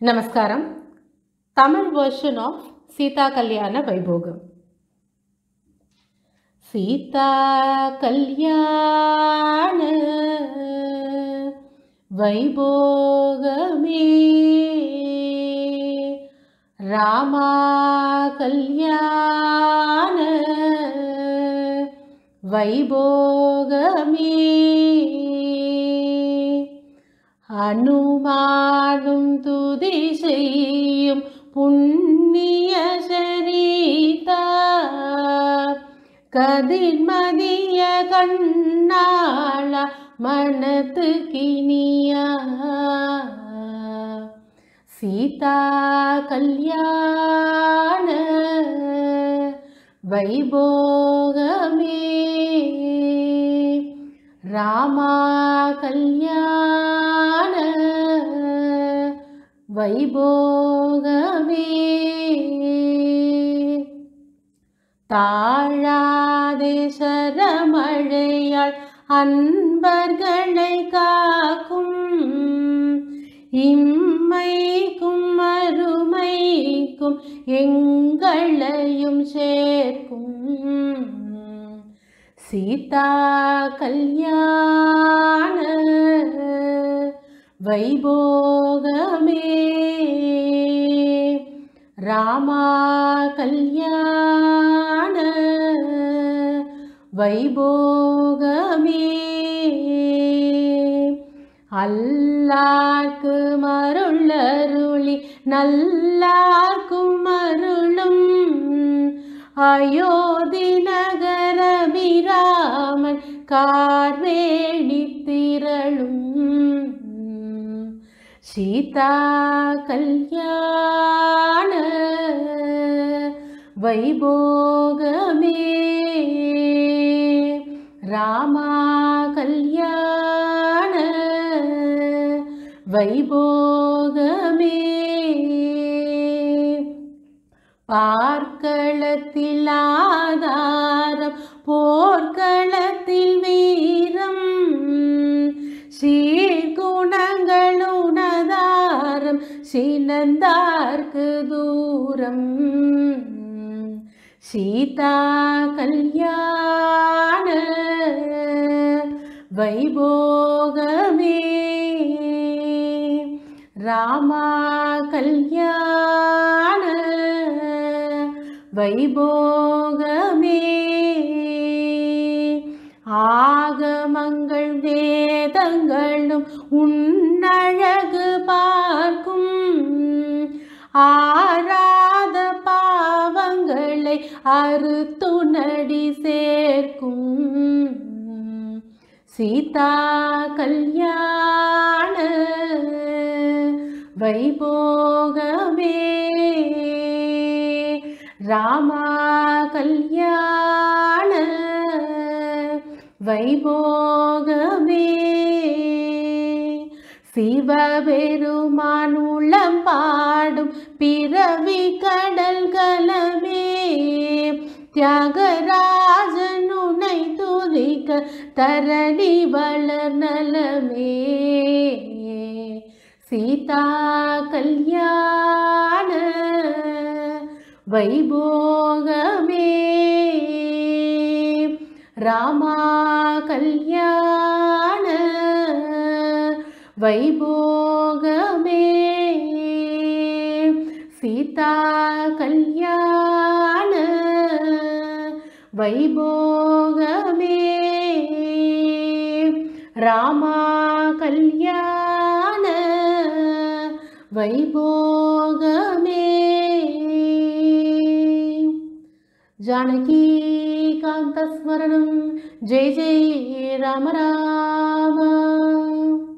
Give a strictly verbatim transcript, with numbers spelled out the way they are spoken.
नमस्कारम Tamil version of Sita कल्याण वैभोगम सीता कल्याण वैभोगमे रामा कल्याण वैभोगमे हनुमानुम तुதி செய்யும் புண்ணிய சரிதா கதிர்மதிய கண்ணாள மனத்துக்கினியா சீதா கல்யாண வைபோகமே रामा कल्याण வைபோகமே தாழாதே சரமழையால் அன்பர்களை காக்கும் இம்மைக்கும் மறுமைக்கும் எங்களையும் சேர்க்கும் सीता कल्याण वैभोगमे रामा कल्याण वैभोगमे अल्लार्क्कु मरुळरुळि नल्लार्क्कुम अरुளும் अयोध्य नगरमिरामन कार्वेणि तिरळुम सीता कल्याण वैभोगमे रामा कल्याण वैभोगमे பார்க்களத்தில் ஆதாரம் போர்க்களத்தில் வீரம் சீர்குணங்களுணதாரம் சினந்தார்க்கு தூரம் சீதா கல்யாண வைபோகமே ராமா கல்யாண வைபோகமே ஆகமங்கள் வேதங்களும் உன்னழகு பார்க்கும் ஆராத பாவங்களை அறுத்துணடி சேர்க்கும் சீதா கல்யாண வைபோகமே रामा कल्याण வைபோகமே சிவபெருமான் உளம் பாடும் பிறவி கடல் கலமே தியாகராஜன் உன்னை துதிக்க தரணி வளர் நலமே சீதா கல்யாண வைபோகமே ராமா கல்யாண வைபோகமே சீதா கல்யாண வைபோகமே ராமா கல்யாண வைபோகமே जानकी कांत स्मरणं जय जय राम राम।